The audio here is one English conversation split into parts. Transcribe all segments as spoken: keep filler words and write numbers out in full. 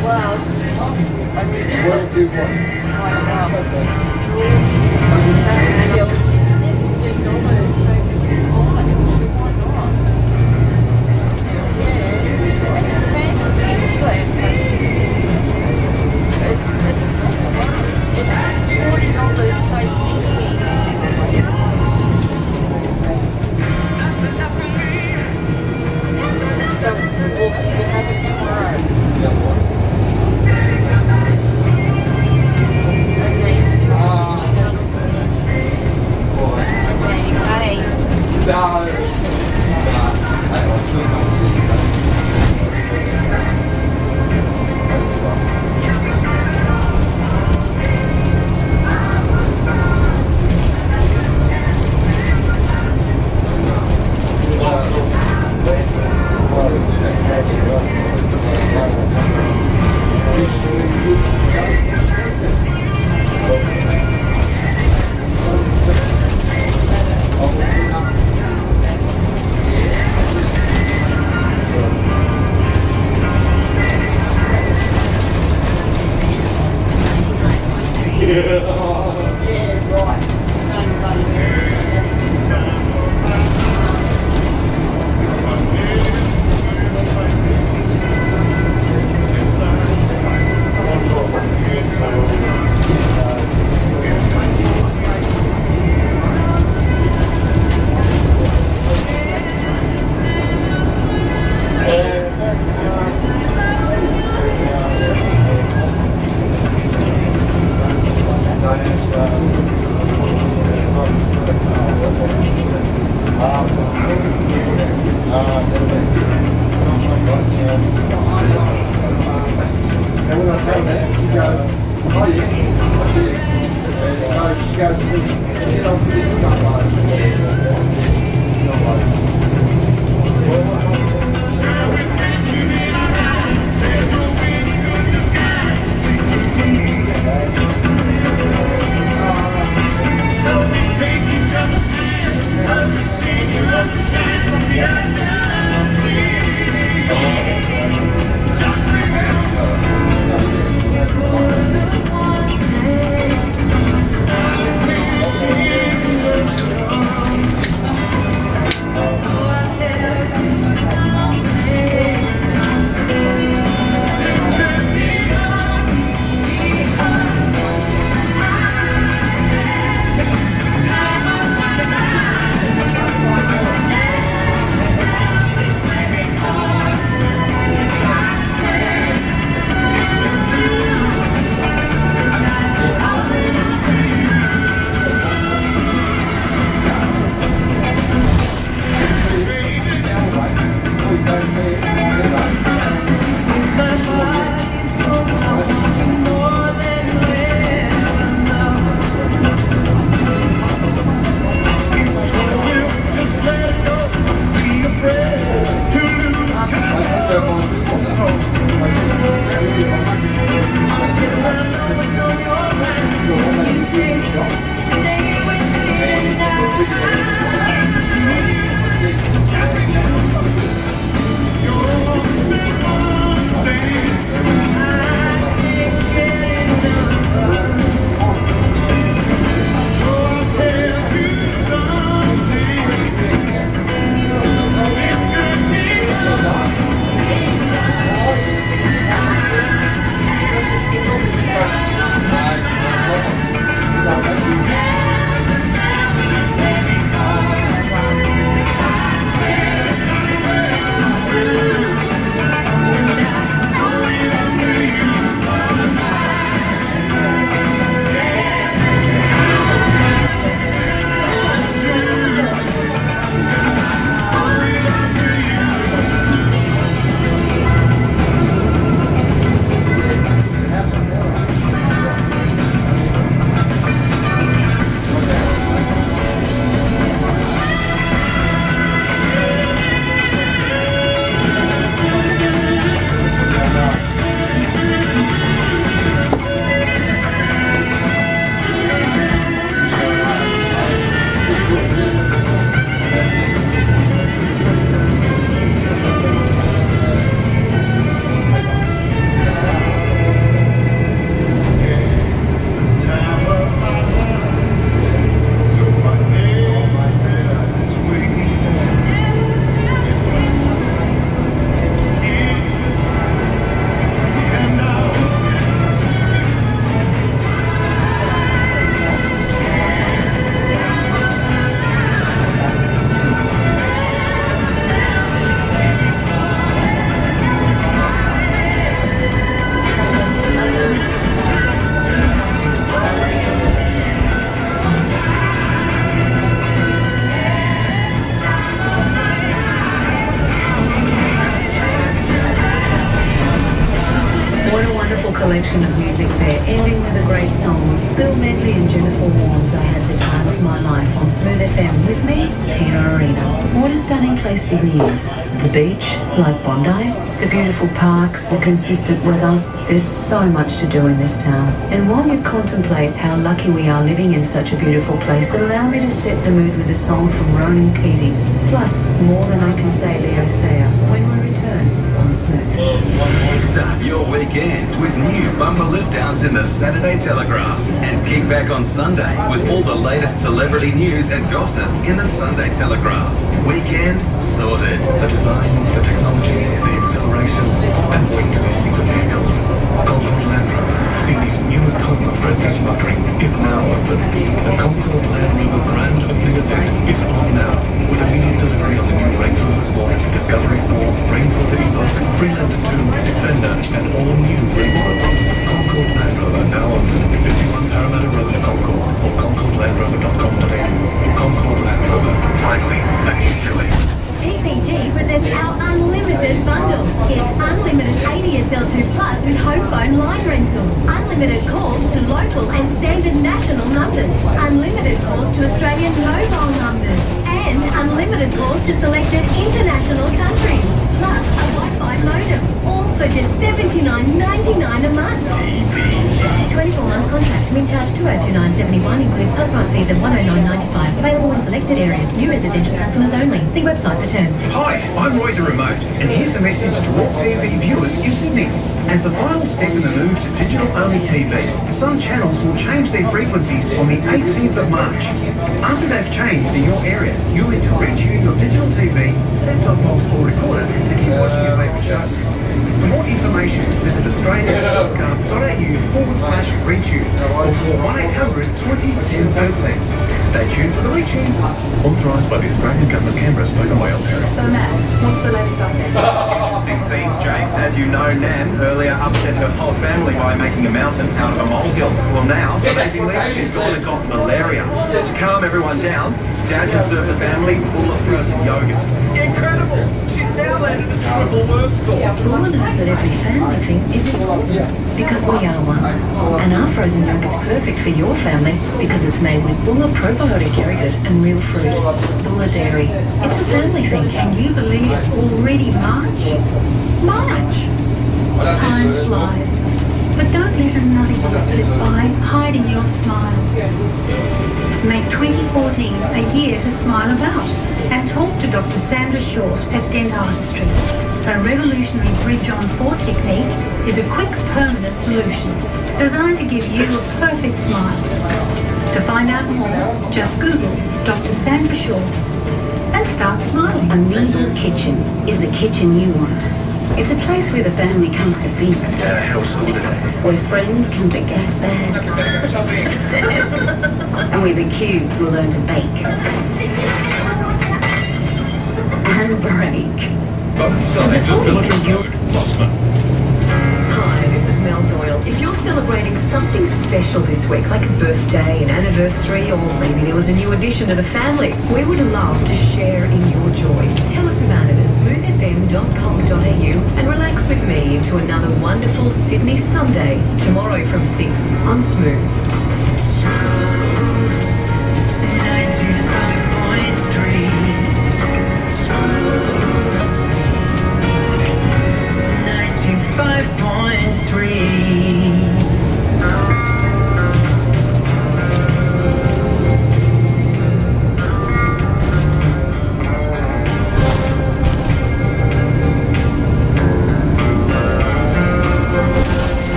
Well, just, I mean, Well, do what? find out. Maybe I was fifteen dollars, so fine, so why not? Yeah, and it depends on England. It, it's it's forty dollars, so sixty. So we'll, we'll have it tomorrow. Okay. Okay, bye. Oh, beautiful collection of music there, ending with a great song. Bill Medley and Jennifer Warnes, I Had the Time of My Life on Smooth F M. With me, Tina Arena. What a stunning place Sydney is. The beach, like Bondi, the beautiful parks, the consistent weather. There's so much to do in this town. And while you contemplate how lucky we are living in such a beautiful place, allow me to set the mood with a song from Ronan Keating. Plus, more than I can say Leo Sayer when we return on Smooth. Start your weekend with new bumper lift downs in the Saturday Telegraph. And kick back on Sunday with all the latest celebrity news and gossip in the Sunday Telegraph. Weekend sorted. The design, the technology, the exhilaration, and wait to see the vehicles. Concord Land Rover, Sydney's newest home of prestige luxury, is now open. The Concord Land Rover grand opening event is on now, with immediate delivery on the new Range Rover Sport, Discovery four, Range Rover Evoque, Freelander two, Defender, and all new Range Rover. Concord Land Rover now open, fifty-one Parramatta Road, Concord, or concord land rover dot com dot a u. Concord Land Rover, finally a new choice. T P G presents our Unlimited Bundle. Get unlimited A D S L two plus with home phone line rental. Unlimited calls to local and standard national numbers. Unlimited calls to Australian mobile numbers. And unlimited calls to selected international countries. Plus a Wi-Fi modem. All for just seventy-nine ninety-nine a month. T P G. twenty-four month contract. Min charge two oh two nine seventy-one includes upfront fees of one oh nine ninety-five. Available in selected areas. New residential customers only. See website for terms. Hi, I'm Roy the Remote, and here's a message to all T V viewers in Sydney. As the final step in the move to digital-only T V, some channels will change their frequencies on the eighteenth of March. After they've changed in your area, you'll need to retune your digital T V, set-top box or recorder to keep watching your favourite shows. For more information, visit australia dot gov dot a u forward slash retune or call one eight hundred twenty ten thirteen. Stay tuned for the retune. Authorised by the Australian Government, Canberra, spoken by L. Perry. So Matt, what's the latest update? Interesting scenes, Jane. As you know, Nan earlier upset her whole family by making a mountain out of a molehill. Well, now, amazingly, she's gone and got malaria. So to calm everyone down, Dad has served the family full of frozen yogurt. Incredible! She's now landed a triple word score. Laura knows that every family thing is important because we are one. And our frozen yogurt's perfect for your family because it's made with Bulla probiotic yogurt and real fruit. Bulla Dairy. It's a family thing. Can you believe it's already March? March! Time flies. But don't let another year slip by hiding your smile. Make twenty fourteen a year to smile about and talk to Doctor Sandra Short at Dent Artistry. Her revolutionary bridge-on-four technique is a quick, permanent solution designed to give you a perfect smile. To find out more, just Google Doctor Sandra Short and start smiling. A Needle Kitchen is the kitchen you want. It's a place where the family comes to feed, where friends come to gas bag, and where the kids will learn to bake and break. Signs of military road, Mossman. Hi, this is Mel Doyle. If you're celebrating something special this week, like a birthday, an anniversary, or maybe there was a new addition to the family, we would love to share in your joy. Tell us about it at smooth f m dot com dot a u and relax with me into another wonderful Sydney Sunday, tomorrow from six on Smooth.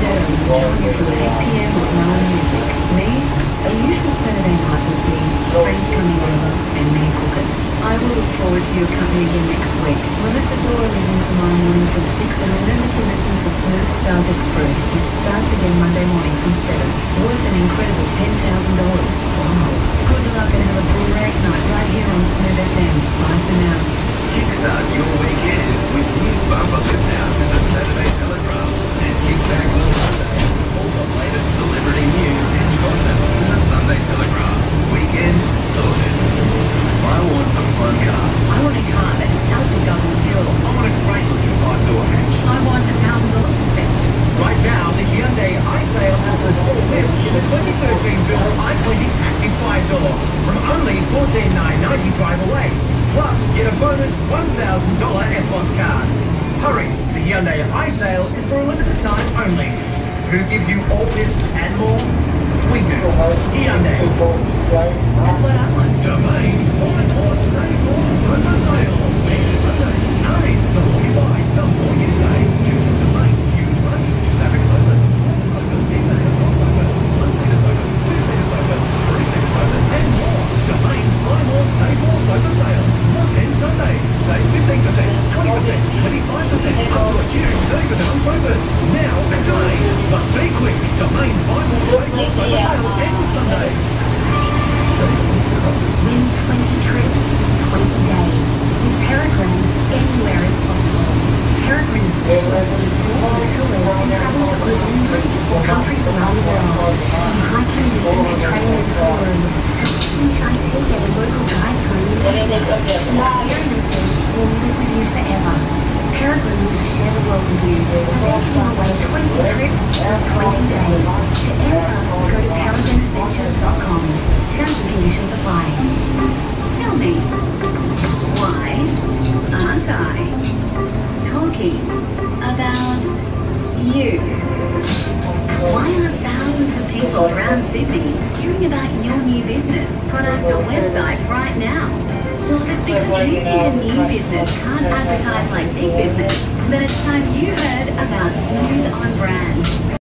Dale will join you from eight p m with Melon Music. Me, a usual Saturday night would be friends coming over and me cooking. I will look forward to your company again next week. Melissa Dora is in tomorrow morning from six, and remember to listen for Smooth Stars Express, which starts again Monday morning from seven. Worth an incredible ten thousand dollars. Wow. Good luck and have a great night right here on Smooth F M. Bye for now. Kickstart your weekend with new bumper lift outs in the Saturday Telegraph and kick back on Sunday. All the latest celebrity news and gossip in the Sunday Telegraph. Weekend sorted. I want a fun car. I want a car that doesn't go on fuel. I want a great looking five door hatch. I want a thousand dollars to spend. Right now, the Hyundai iSail offers all this in the twenty thirteen built i twenty Active five door from only fourteen thousand nine hundred ninety drive away. Plus, get a bonus one thousand dollars F P O S card. Hurry, the Hyundai iSail is for a limited time only. Who gives you all this and more? We do. Hyundai. That's what I want. Domains, buy more, save more, super sale. Next Sunday. Hurry, the more you buy, the more you save. Use Domains, huge range. Fabric sofas, sofas, big-name sofas, one-seater sofas, two-seater sofas, three-seater sofas, and more. Domains, buy more, save more, sofa sale. Plus end Sunday. Save fifteen percent, twenty percent, twenty-five percent, up to a huge thirty percent on sofas. Now at Domains. But be quick. Domains, buy more, save more, sofa sale ends Sunday. Win twenty trips, twenty days. With Peregrine, anywhere is possible. Peregrine specializes in walking tours and travel to over twenty-four countries around the world. From hiking with the Mediterranean Forum to huge I T at a local guide through experiences will live with you forever. Peregrine will share the world with you, so they're giving away twenty trips or twenty days. To enter, go to peregrine adventures dot com. Terms and conditions apply. Tell me, why aren't I talking about you? Why aren't thousands of people around Sydney hearing about your new business, product or website right now? Well, if it's because you think a new business can't advertise like big business, then it's time you heard about Smooth on Brand.